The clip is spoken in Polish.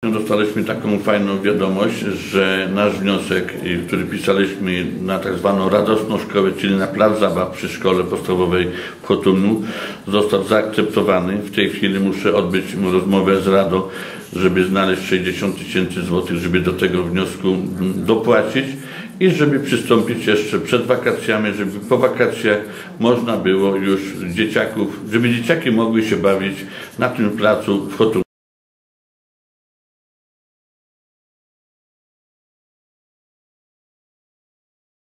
Dostaliśmy taką fajną wiadomość, że nasz wniosek, który pisaliśmy na tak zwaną radosną szkołę, czyli na plac zabaw przy szkole podstawowej w Chotumiu, został zaakceptowany. W tej chwili muszę odbyć rozmowę z Radą, żeby znaleźć 60 000 złotych, żeby do tego wniosku dopłacić i żeby przystąpić jeszcze przed wakacjami, żeby po wakacjach można było już dzieciaków, żeby dzieciaki mogły się bawić na tym placu w Chotumiu.